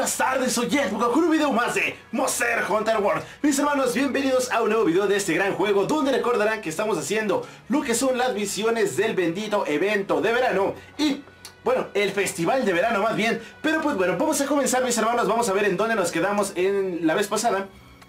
buenas tardes, soy Jetbook con un video más de Monster Hunter World. Mis hermanos, bienvenidos a un nuevo video de este gran juego, donde recordarán que estamos haciendo lo que son las misiones del bendito evento de verano y, bueno, el festival de verano más bien. Pero pues bueno, vamos a comenzar, mis hermanos. Vamos a ver en dónde nos quedamos en la vez pasada.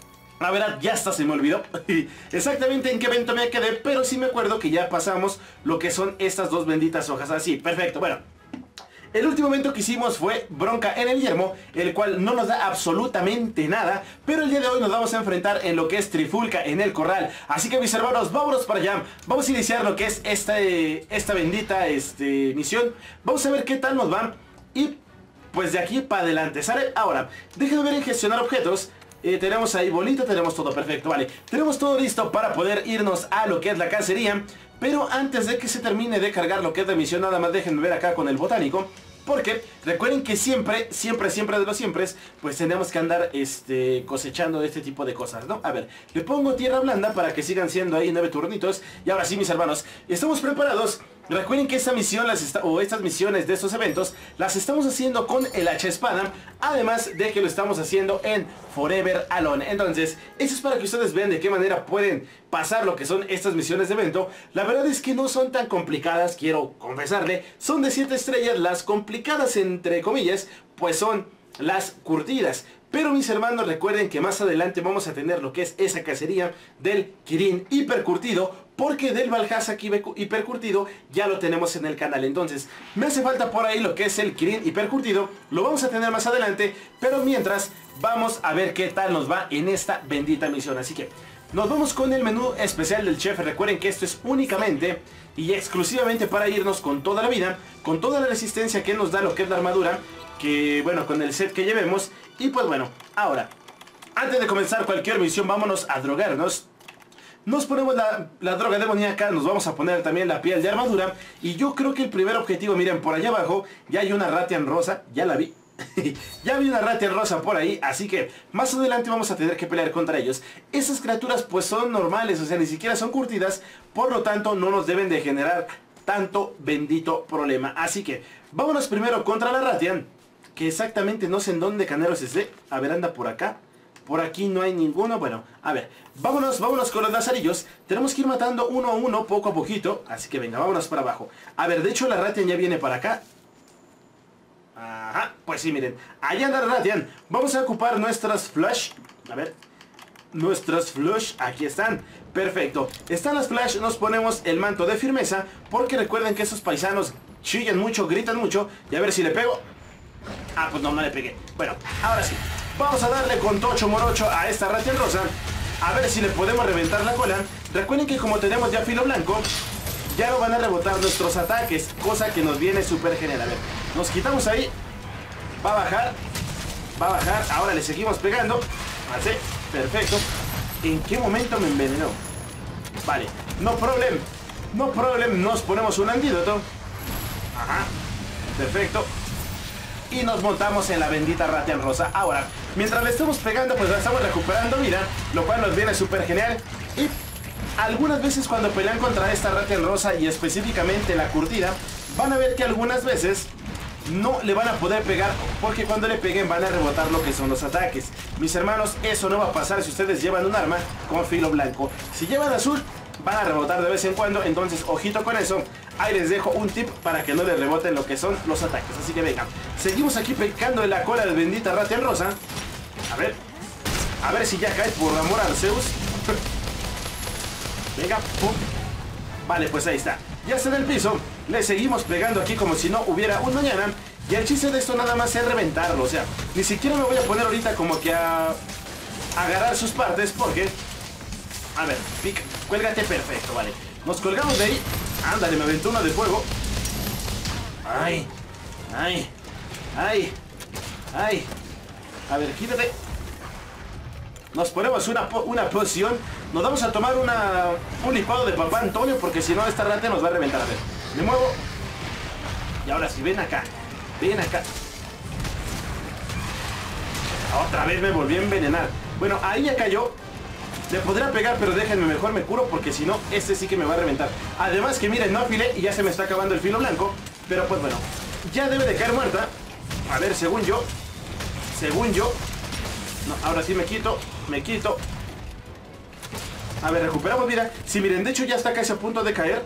La verdad, ya hasta se me olvidó exactamente en qué evento me quedé, pero sí me acuerdo que ya pasamos lo que son estas dos benditas hojas. Así, perfecto, bueno. El último evento que hicimos fue Bronca en el Yermo, el cual no nos da absolutamente nada, pero el día de hoy nos vamos a enfrentar en lo que es Trifulca en el Corral. Así que mis hermanos, vámonos para allá. Vamos a iniciar lo que es esta bendita misión. Vamos a ver qué tal nos va y pues de aquí para adelante, ¿sale? Ahora, déjenme ver en gestionar objetos. Tenemos ahí bolita, tenemos todo perfecto, vale. Tenemos todo listo para poder irnos a lo que es la cacería. Pero antes de que se termine de cargar lo que es la misión, nada más déjenme ver acá con el botánico. Porque recuerden que siempre de los siempre, pues tenemos que andar cosechando este tipo de cosas, ¿no? A ver, le pongo tierra blanda para que sigan siendo ahí 9 turnitos. Y ahora sí, mis hermanos, estamos preparados. Recuerden que esta misión, estas misiones de estos eventos, las estamos haciendo con el hacha espada. Además de que lo estamos haciendo en Forever Alone. Entonces, eso es para que ustedes vean de qué manera pueden pasar lo que son estas misiones de evento. La verdad es que no son tan complicadas, quiero confesarle. Son de 7 estrellas, las complicadas entre comillas, pues son las curtidas. Pero mis hermanos, recuerden que más adelante vamos a tener lo que es esa cacería del Kirin hipercurtido, porque del Valhalla hipercurtido ya lo tenemos en el canal. Entonces me hace falta por ahí lo que es el Kirin hipercurtido. Lo vamos a tener más adelante, pero mientras vamos a ver qué tal nos va en esta bendita misión. Así que nos vamos con el menú especial del chef. Recuerden que esto es únicamente y exclusivamente para irnos con toda la vida, con toda la resistencia que nos da lo que es la armadura, que bueno, con el set que llevemos. Y pues bueno, ahora, antes de comenzar cualquier misión, vámonos a drogarnos. Nos ponemos la droga demoníaca, nos vamos a poner también la piel de armadura. Y yo creo que el primer objetivo, miren, por allá abajo ya hay una Ratian rosa, ya la vi. Ya vi una Ratian rosa por ahí, así que más adelante vamos a tener que pelear contra ellos. Esas criaturas pues son normales, o sea, ni siquiera son curtidas, por lo tanto no nos deben de generar tanto bendito problema. Así que vámonos primero contra la Ratian, que exactamente no sé en dónde caneros esté. A ver, anda por acá. Por aquí no hay ninguno. Bueno, a ver, vámonos con los lazarillos. Tenemos que ir matando uno a uno, poco a poquito. Así que venga, vámonos para abajo. A ver, de hecho la Ratian ya viene para acá. Ajá, pues sí, miren, allá anda la Ratian. Vamos a ocupar nuestras flash. A ver, nuestras flash, aquí están. Perfecto, están las flash, nos ponemos el manto de firmeza, porque recuerden que esos paisanos chillan mucho, gritan mucho. Y a ver si le pego. Ah, pues no le pegué. Bueno, ahora sí, vamos a darle con tocho morocho a esta Ratian rosa. A ver si le podemos reventar la cola. Recuerden que como tenemos ya filo blanco, ya no van a rebotar nuestros ataques, cosa que nos viene súper genial. A ver, nos quitamos ahí. Va a bajar. Ahora le seguimos pegando. Así, perfecto. ¿En qué momento me envenenó? Vale, no problem. Nos ponemos un antídoto. Ajá, perfecto. Y nos montamos en la bendita Ratian rosa. Ahora, mientras le estamos pegando, pues la estamos recuperando vida, lo cual nos viene súper genial. Y algunas veces cuando pelean contra esta Ratian rosa, y específicamente la curtida, van a ver que algunas veces no le van a poder pegar, porque cuando le peguen van a rebotar lo que son los ataques. Mis hermanos, eso no va a pasar si ustedes llevan un arma con filo blanco. Si llevan azul, van a rebotar de vez en cuando, entonces ojito con eso. Ahí les dejo un tip para que no les reboten lo que son los ataques. Así que venga, seguimos aquí picando en la cola de bendita Ratian rosa. A ver si ya cae, por amor al Zeus. Venga, pum. Vale, pues ahí está, ya está en el piso. Le seguimos pegando aquí como si no hubiera un mañana. Y el chiste de esto nada más es reventarlo. O sea, ni siquiera me voy a poner ahorita como que a agarrar sus partes, porque... A ver, pica, cuélgate, perfecto, vale. Nos colgamos de ahí. Ándale, me aventó una de fuego. Ay. A ver, quítate. Nos ponemos una poción. Nos vamos a tomar un licuado de papá Antonio, porque si no esta rata nos va a reventar. A ver, me muevo. Y ahora sí, ven acá. Otra vez me volví a envenenar. Bueno, ahí ya cayó. Le podría pegar, pero déjenme, mejor me curo, porque si no, este sí que me va a reventar. Además que miren, no afilé y ya se me está acabando el filo blanco. Pero pues bueno, ya debe de caer muerta. A ver, según yo, Según yo. No, ahora sí me quito. Me quito. A ver, recuperamos vida. Sí, miren, de hecho ya está casi a punto de caer.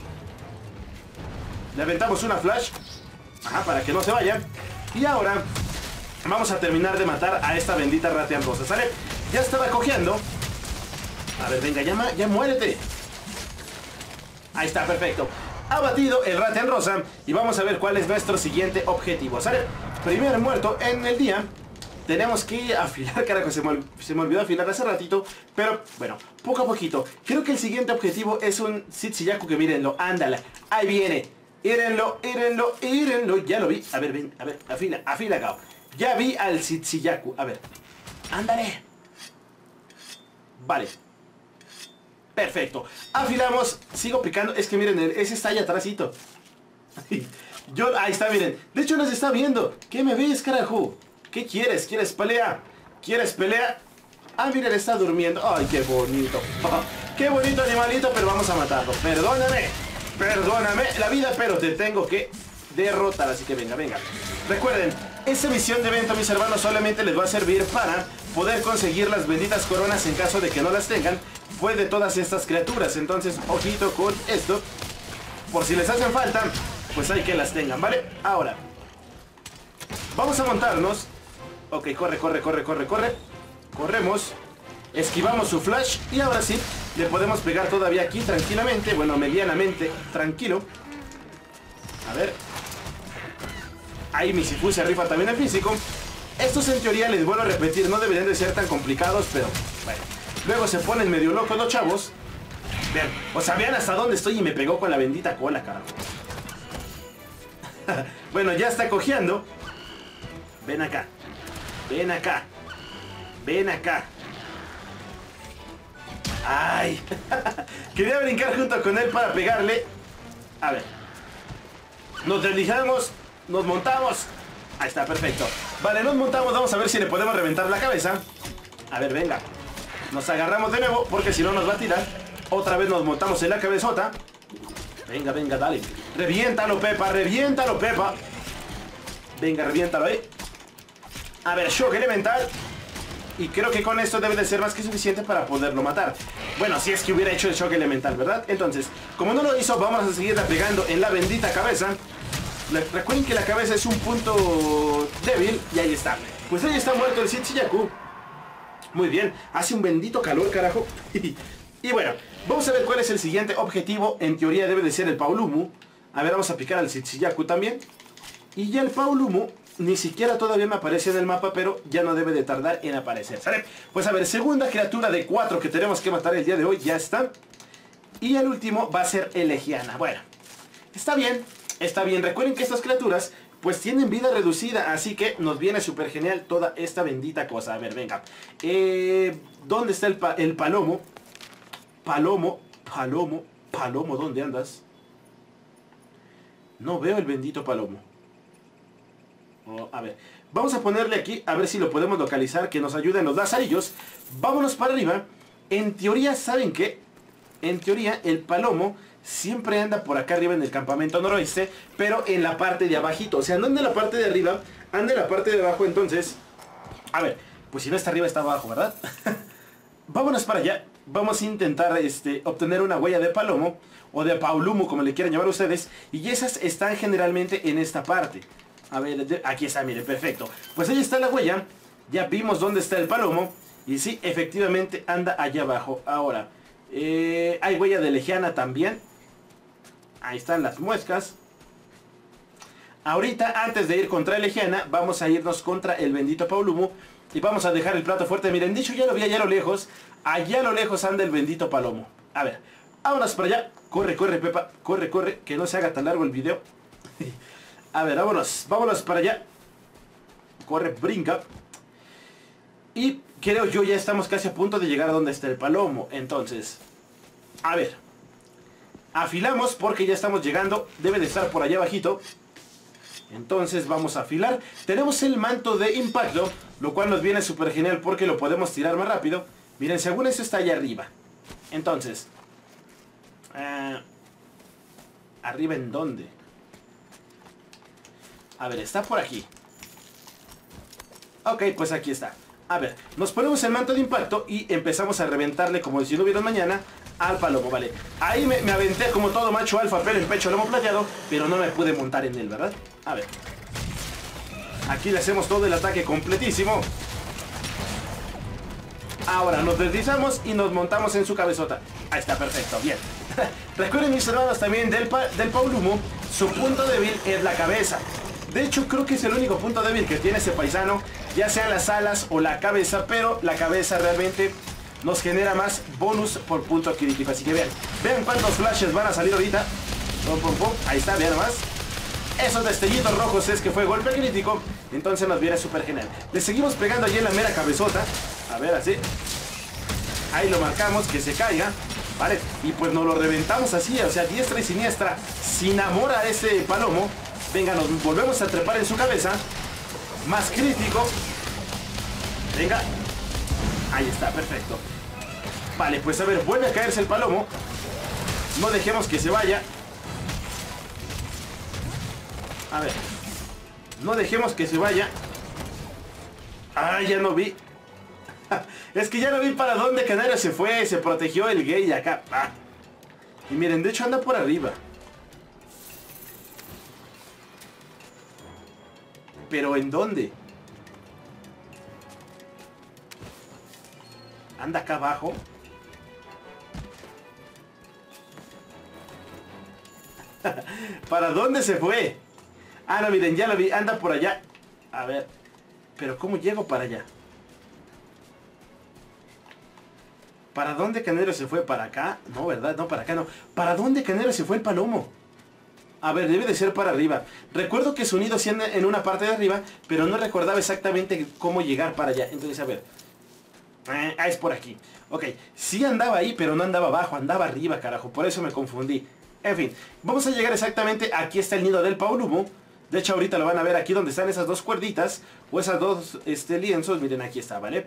Le aventamos una flash. Ajá, para que no se vaya. Y ahora vamos a terminar de matar a esta bendita Rathian Rosa, ¿sale? Ya estaba cojeando. A ver, venga, ya muérete. Ahí está, perfecto. Ha batido el Rathian Rosa. Y vamos a ver cuál es nuestro siguiente objetivo, ¿sale? Primer muerto en el día. Tenemos que afilar, carajo, se me olvidó afilar hace ratito. Pero, bueno, poco a poquito. Creo que el siguiente objetivo es un Sid-Chiyaku que mírenlo, ándala. Ahí viene. Írenlo. Ya lo vi. A ver, ven, a ver, afila, Gao. Ya vi al Sid-Chiyaku. A ver. Ándale. Vale. Perfecto. Afilamos. Sigo picando. Es que miren, ese está allá atrásito. Ahí está, miren. De hecho nos está viendo. ¿Qué me ves, carajo? ¿Qué quieres? ¿Quieres pelea? ¿Quieres pelea? Ah, miren, está durmiendo. Ay, qué bonito. Qué bonito animalito, pero vamos a matarlo. Perdóname la vida, pero te tengo que derrotar. Así que venga. Recuerden, esta misión de evento, mis hermanos, solamente les va a servir para poder conseguir las benditas coronas en caso de que no las tengan. Fue de todas estas criaturas. Entonces, ojito con esto. Por si les hacen falta, pues hay que las tengan, ¿vale? Ahora, vamos a montarnos. Ok, corre. Corremos. Esquivamos su flash. Y ahora sí, le podemos pegar todavía aquí tranquilamente. Bueno, medianamente tranquilo. A ver. Ahí mi Sifu se rifa también el físico. Estos en teoría, les vuelvo a repetir, no deberían de ser tan complicados, pero bueno. Luego se ponen medio locos los chavos. Vean, o sea, vean hasta dónde estoy y me pegó con la bendita cola, carajo. Bueno, ya está cojeando. Ven acá. Ay. Quería brincar junto con él para pegarle. A ver. Nos deslizamos. Nos montamos. Ahí está, perfecto. Vale, nos montamos. Vamos a ver si le podemos reventar la cabeza. A ver, venga. Nos agarramos de nuevo porque si no nos va a tirar. Otra vez nos montamos en la cabezota. Venga, dale. Reviéntalo, Pepa. Venga, reviéntalo ahí. A ver, shock elemental. Y creo que con esto debe de ser más que suficiente para poderlo matar. Bueno, si es que hubiera hecho el shock elemental, ¿verdad? Entonces, como no lo hizo, vamos a seguir pegando en la bendita cabeza. Recuerden que la cabeza es un punto débil. Y ahí está. Pues ahí está muerto el Sid-Chiyaku. Muy bien. Hace un bendito calor, carajo. Y bueno, vamos a ver cuál es el siguiente objetivo. En teoría debe de ser el Paolumu. A ver, vamos a picar al Sid-Chiyaku también. Y ya el Paolumu ni siquiera todavía me aparece en el mapa, pero ya no debe de tardar en aparecer, ¿sale? Pues a ver, segunda criatura de 4 que tenemos que matar el día de hoy, ya está. Y el último va a ser Elegiana. Bueno, está bien. Recuerden que estas criaturas pues tienen vida reducida, así que nos viene súper genial toda esta bendita cosa. A ver, venga. ¿Dónde está el Palomo? Palomo, ¿dónde andas? No veo el bendito Palomo. Oh, a ver, vamos a ponerle aquí, a ver si lo podemos localizar, que nos ayuden los lazarillos. Vámonos para arriba. En teoría, ¿saben qué? En teoría, el Palomo siempre anda por acá arriba en el campamento noroeste, pero en la parte de abajito. O sea, no anda en la parte de arriba, anda en la parte de abajo. Entonces, a ver, pues si no está arriba, está abajo, ¿verdad? Vámonos para allá. Vamos a intentar obtener una huella de Palomo, o de Paolumu, como le quieran llamar ustedes. Y esas están generalmente en esta parte. A ver, aquí está, mire, perfecto. Pues ahí está la huella. Ya vimos dónde está el Palomo. Y sí, efectivamente anda allá abajo. Ahora, hay huella de Elegiana también. Ahí están las muescas. Ahorita, antes de ir contra Elegiana, vamos a irnos contra el bendito Paolumu. Y vamos a dejar el plato fuerte. Miren, dicho ya lo vi allá a lo lejos. Allá a lo lejos anda el bendito Palomo. A ver, vámonos para allá. Corre, Pepa. Corre. Que no se haga tan largo el video. A ver, vámonos para allá. Corre, brinca. Y creo yo ya estamos casi a punto de llegar a donde está el Palomo. Entonces, a ver. Afilamos porque ya estamos llegando. Debe de estar por allá abajito. Entonces vamos a afilar. Tenemos el manto de impacto, lo cual nos viene súper genial porque lo podemos tirar más rápido. Miren, según eso está allá arriba. Entonces, ¿arriba en dónde? A ver, está por aquí. Ok, pues aquí está. A ver, nos ponemos el manto de impacto y empezamos a reventarle como si no hubiera un mañana al palomo, ¿vale? Ahí me aventé como todo macho alfa, pelo en pecho, lomo plateado, pero no me pude montar en él, ¿verdad? A ver. Aquí le hacemos todo el ataque completísimo. Ahora nos deslizamos y nos montamos en su cabezota. Ahí está, perfecto, bien. Recuerden, mis hermanos, también del Paolumo, su punto débil es la cabeza. De hecho, creo que es el único punto débil que tiene ese paisano, ya sean las alas o la cabeza, pero la cabeza realmente nos genera más bonus por punto crítico. Así que vean cuántos flashes van a salir ahorita. Pum, pum, pum. Ahí está, vean nomás. Esos destellitos rojos es que fue golpe crítico, entonces nos viene súper genial. Le seguimos pegando allí en la mera cabezota. A ver, así. Ahí lo marcamos, que se caiga. Vale, y pues nos lo reventamos así, o sea, diestra y siniestra, sin amor a ese palomo. Venga, nos volvemos a trepar en su cabeza. Más crítico. Venga. Ahí está, perfecto. Vale, pues a ver, vuelve a caerse el palomo. No dejemos que se vaya. A ver. No dejemos que se vaya. Ah, ya no vi. Es que ya no vi para dónde Canario se fue. Se protegió el gay acá. Ah. Y miren, de hecho anda por arriba. ¿Pero en dónde? Anda acá abajo. ¿Para dónde se fue? Ah, no, miren, ya lo vi. Anda por allá. A ver. ¿Pero cómo llego para allá? ¿Para dónde Canario se fue? ¿Para acá? No, ¿verdad? No, para acá no. ¿Para dónde Canario se fue el palomo? A ver, debe de ser para arriba. Recuerdo que su nido sí anda en una parte de arriba, pero no recordaba exactamente cómo llegar para allá. Entonces, a ver. Es por aquí. Ok, sí andaba ahí, pero no andaba abajo, andaba arriba, carajo. Por eso me confundí. En fin, vamos a llegar exactamente. Aquí está el nido del Paolumo. De hecho, ahorita lo van a ver aquí donde están esas dos cuerditas. O esas dos lienzos. Miren, aquí está, ¿vale?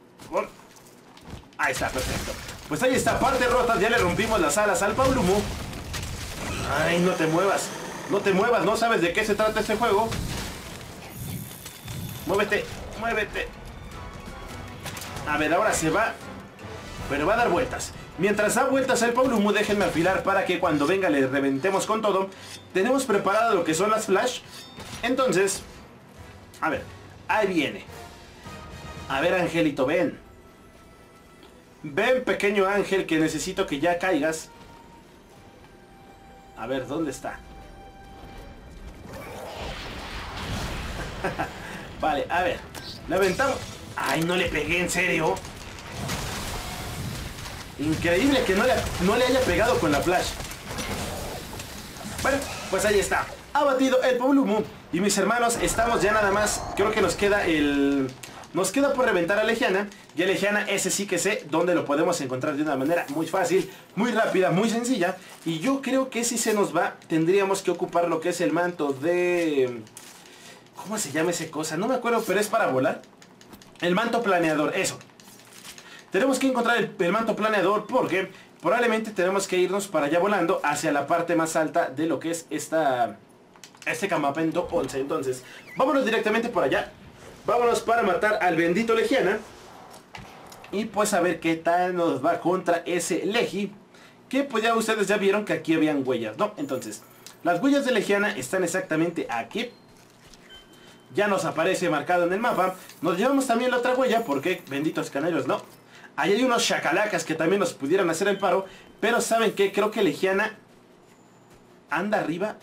Ahí está, perfecto. Pues ahí está, parte rota. Ya le rompimos las alas al Paolumo. Ay, no te muevas. No te muevas, no sabes de qué se trata este juego. Muévete, muévete. A ver, ahora se va. Pero va a dar vueltas. Mientras da vueltas el Paolumo, déjenme afilar para que cuando venga le reventemos con todo. Tenemos preparado lo que son las flash. Entonces, a ver, ahí viene. A ver, Angelito, ven. Ven, pequeño ángel, que necesito que ya caigas. A ver, ¿dónde está? Vale, a ver. Le aventamos. Ay, no le pegué, en serio. Increíble que no le haya pegado con la flash. Bueno, pues ahí está. Ha batido el Paolumo. Y mis hermanos, estamos ya nada más. Creo que nos queda el... Nos queda por reventar a Legiana. Y a Legiana ese sí que sé dónde lo podemos encontrar de una manera muy fácil, muy rápida, muy sencilla. Y yo creo que si se nos va, tendríamos que ocupar lo que es el manto de... ¿Cómo se llama esa cosa? No me acuerdo, pero es para volar. El manto planeador, eso. Tenemos que encontrar el manto planeador porque probablemente tenemos que irnos para allá volando hacia la parte más alta de lo que es este campamento 11. Entonces, vámonos directamente por allá. Vámonos para matar al bendito Legiana. Y pues a ver qué tal nos va contra ese Legi. Que pues ya ustedes ya vieron que aquí habían huellas, ¿no? Entonces, las huellas de Legiana están exactamente aquí. Ya nos aparece marcado en el mapa. Nos llevamos también la otra huella porque, benditos canarios, ¿no? Ahí hay unos chacalacas que también nos pudieran hacer el paro. Pero ¿saben qué? Creo que Legiana anda arriba.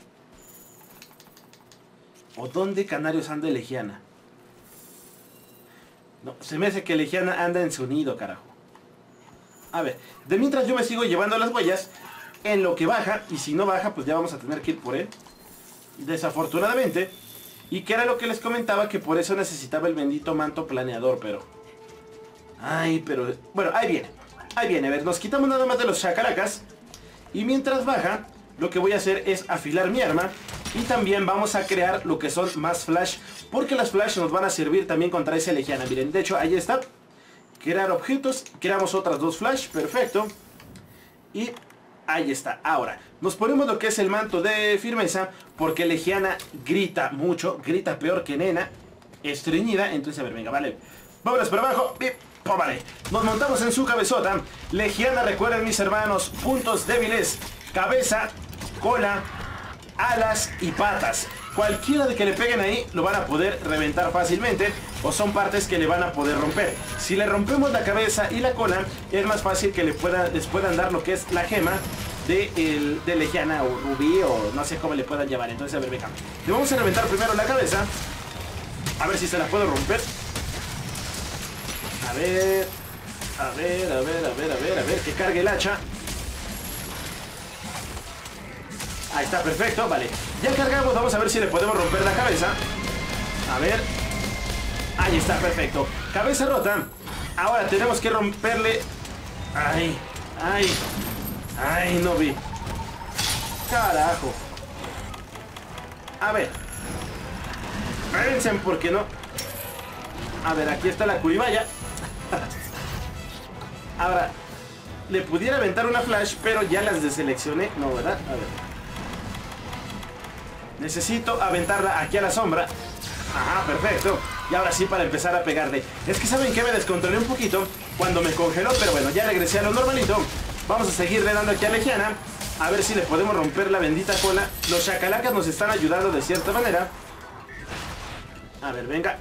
¿O dónde canarios anda Legiana? No, se me hace que Legiana anda en su nido, carajo. A ver, de mientras yo me sigo llevando las huellas en lo que baja. Y si no baja, pues ya vamos a tener que ir por él. Desafortunadamente. Y que era lo que les comentaba, que por eso necesitaba el bendito manto planeador, pero... Ay, pero... Bueno, ahí viene. Ahí viene, a ver, nos quitamos nada más de los chacalacas. Y mientras baja, lo que voy a hacer es afilar mi arma. Y también vamos a crear lo que son más flash. Porque las flash nos van a servir también contra ese Legiana. Miren, de hecho, ahí está. Crear objetos. Creamos otras dos flash, perfecto. Y... ahí está. Ahora, nos ponemos lo que es el manto de firmeza, porque Legiana grita mucho, grita peor que nena. estreñida. Entonces, a ver, venga, vale. Vámonos para abajo. Y, oh, vale. Nos montamos en su cabezota. Legiana, recuerden, mis hermanos, puntos débiles: cabeza, cola, alas y patas. Cualquiera de que le peguen ahí lo van a poder reventar fácilmente, o son partes que le van a poder romper. Si le rompemos la cabeza y la cola, es más fácil que les puedan dar lo que es la gema de Legiana o Rubí, o no sé cómo le puedan llamar. Entonces, a ver, venga. Le vamos a reventar primero la cabeza. A ver si se la puedo romper. A ver, que cargue el hacha. Ahí está, perfecto, vale. Ya cargamos, vamos a ver si le podemos romper la cabeza. A ver. Ahí está, perfecto. Cabeza rota. Ahora tenemos que romperle. Ay, no vi. Carajo. A ver. Espérense, ¿por qué no? A ver, aquí está la curibaya. Ahora, le pudiera aventar una flash, pero ya las deseleccioné. No, ¿verdad? A ver. Necesito aventarla aquí a la sombra. Ajá, perfecto. Y ahora sí, para empezar a pegarle. Es que saben que me descontrolé un poquito cuando me congeló, pero bueno, ya regresé a lo normalito. Vamos a seguirle dando aquí a Legiana. A ver si le podemos romper la bendita cola. Los chacalacas nos están ayudando de cierta manera. A ver, venga.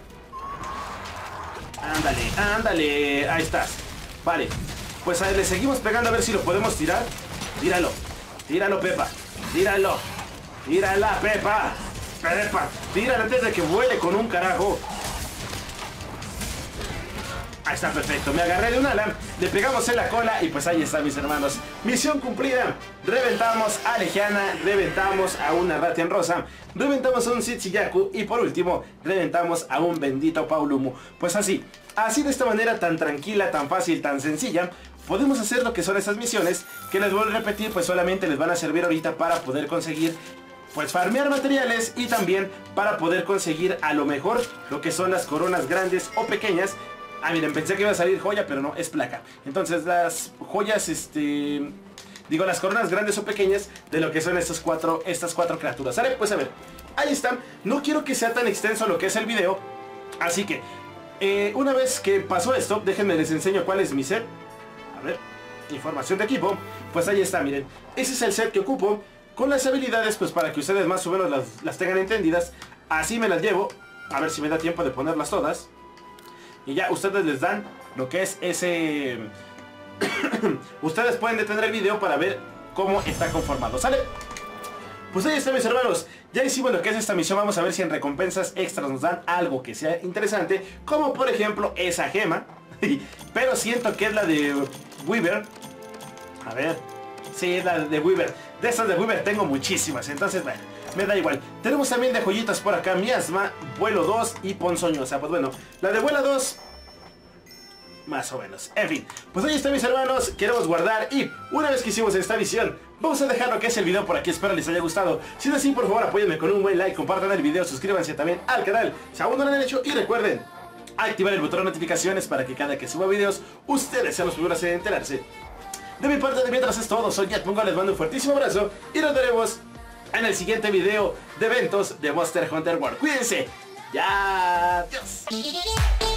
Ándale. Ahí estás. Vale. Pues a ver, le seguimos pegando a ver si lo podemos tirar. Tíralo, Pepa. Tírala, Pepa. Tírala antes de que vuele con un carajo. Ahí está, perfecto. Me agarré de un ala, le pegamos en la cola y pues ahí está, mis hermanos. Misión cumplida. Reventamos a Legiana, reventamos a una Ratian Rosa, reventamos a un Sitsuyaku y por último, reventamos a un bendito Paulumu. Pues así de esta manera tan tranquila, tan fácil, tan sencilla, podemos hacer lo que son esas misiones, que les vuelvo a repetir, pues solamente les van a servir ahorita para poder conseguir, pues farmear materiales y también para poder conseguir a lo mejor lo que son las coronas grandes o pequeñas. Ah, miren, pensé que iba a salir joya, pero no, es placa. Entonces las joyas, digo, las coronas grandes o pequeñas de lo que son estas cuatro criaturas. ¿Sale? Pues a ver, ahí están. No quiero que sea tan extenso lo que es el video, así que una vez que pasó esto, déjenme les enseño cuál es mi set. A ver, información de equipo. Pues ahí está, miren. Ese es el set que ocupo, con las habilidades, pues para que ustedes más o menos las tengan entendidas. Así me las llevo. A ver si me da tiempo de ponerlas todas. Y ya ustedes les dan lo que es ese... Ustedes pueden detener el video para ver cómo está conformado. ¿Sale? Pues ahí está, mis hermanos. Ya hicimos lo que es esta misión. Vamos a ver si en recompensas extras nos dan algo que sea interesante, como por ejemplo esa gema. Pero siento que es la de Weaver. A ver. Sí, es la de Weaver. De esas de Weaver tengo muchísimas. Entonces, bueno, me da igual. Tenemos también de joyitas por acá: Miasma, Vuelo 2 y Ponzoñosa. Pues bueno, la de Vuelo 2... más o menos. En fin, pues ahí está, mis hermanos. Queremos guardar y una vez que hicimos esta misión, vamos a dejar lo que es el video por aquí. Espero les haya gustado. Si es así, por favor apóyenme con un buen like, compartan el video, suscríbanse también al canal si aún no lo han hecho y recuerden activar el botón de notificaciones para que cada que suba videos ustedes sean los primeros en enterarse. De mi parte, de mientras es todo, soy Yatmungo, les mando un fuertísimo abrazo y nos veremos en el siguiente video de eventos de Monster Hunter World. Cuídense. Ya. Adiós.